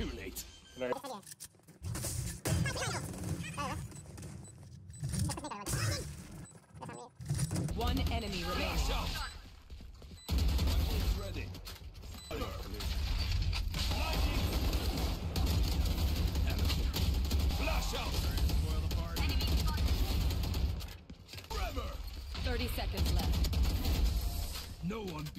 Too late. One enemy remaining. Ready. Flash out. Trevor. 30 seconds left. No one.